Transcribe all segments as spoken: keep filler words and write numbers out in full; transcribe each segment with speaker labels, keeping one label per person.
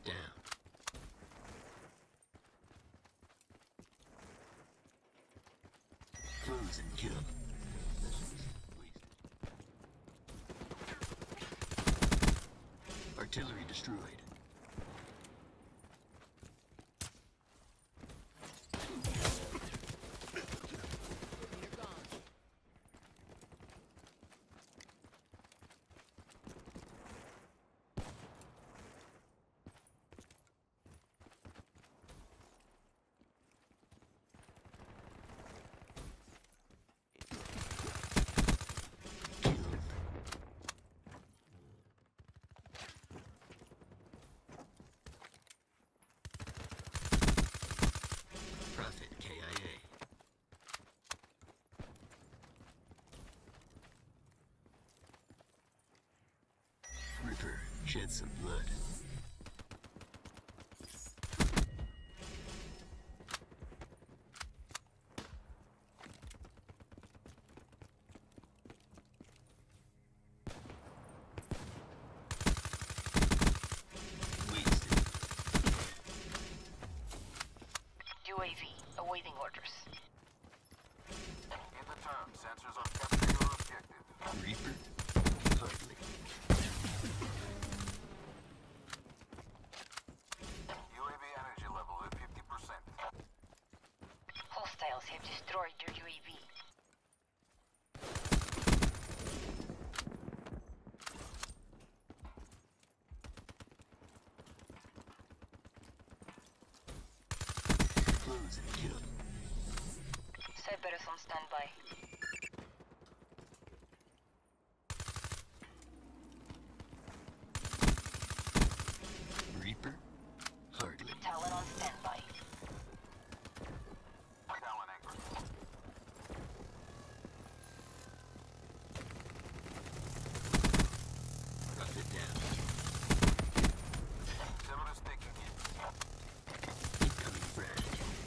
Speaker 1: down. Close and kill. Artillery destroyed. Shed some blood. Wasted.
Speaker 2: U A V, awaiting orders.
Speaker 3: In the turn, sensors on capture your objective.
Speaker 1: Reaper? Hardly.
Speaker 2: Hostiles have destroyed your U A V.
Speaker 1: Close and kill.
Speaker 2: Cerberus on standby.
Speaker 1: Reaper? Hardly.
Speaker 2: Talon on standby.
Speaker 3: Talon anchor.
Speaker 1: Rough it down.
Speaker 3: Cerberus taking hit.
Speaker 1: Incoming frag.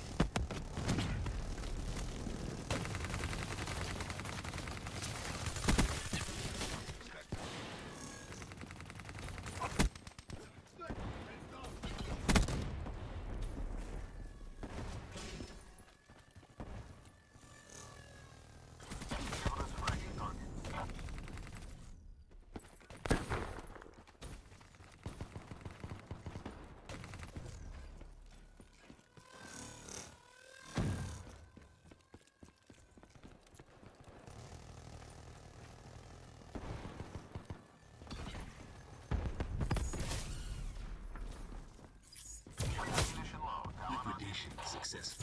Speaker 1: Liquidation successful.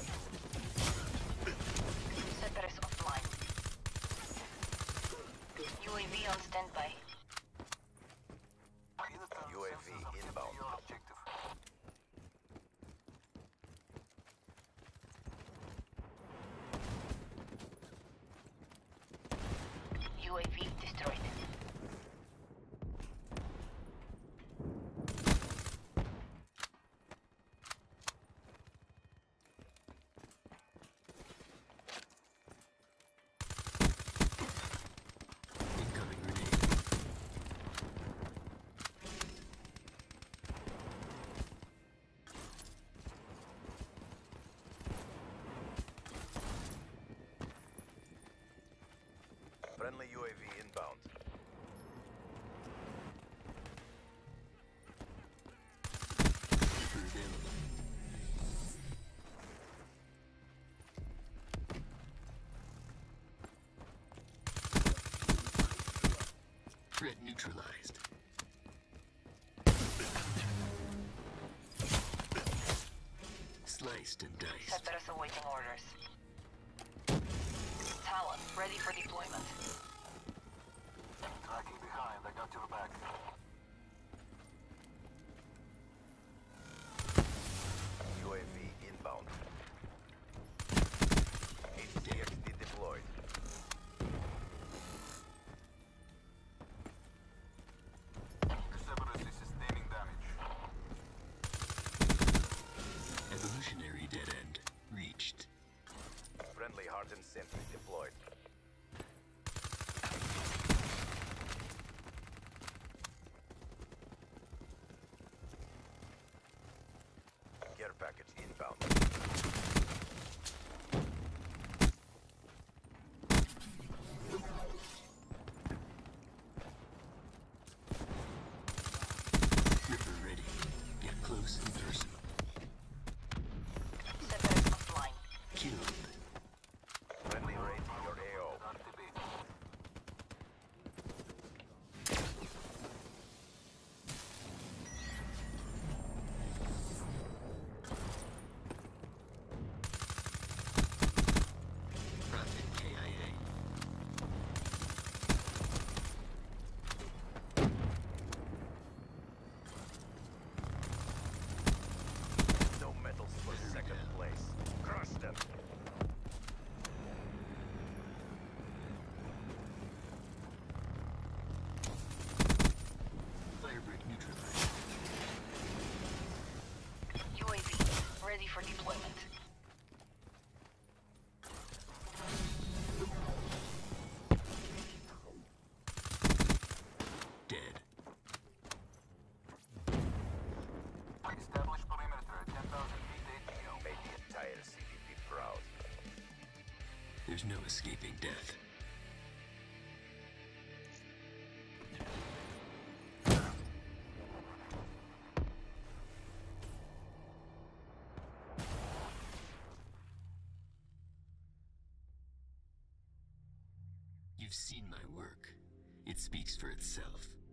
Speaker 2: Cerberus offline. U A V on standby.
Speaker 3: U A V inbound. Your objective.
Speaker 2: U A V destroyed.
Speaker 1: Incoming grenade.
Speaker 3: Friendly U A V inbound.
Speaker 1: Reaper available. Threat neutralized. Sliced and diced.
Speaker 2: Cerberus awaiting orders. Talon ready for deployment.
Speaker 3: Tracking behind, I got your back. U A V inbound. H D X D deployed. Cerberus is sustaining damage.
Speaker 1: Evolutionary dead end reached.
Speaker 3: Friendly hardened sentry deployed.
Speaker 1: There's no escaping death. You've seen my work. It speaks for itself.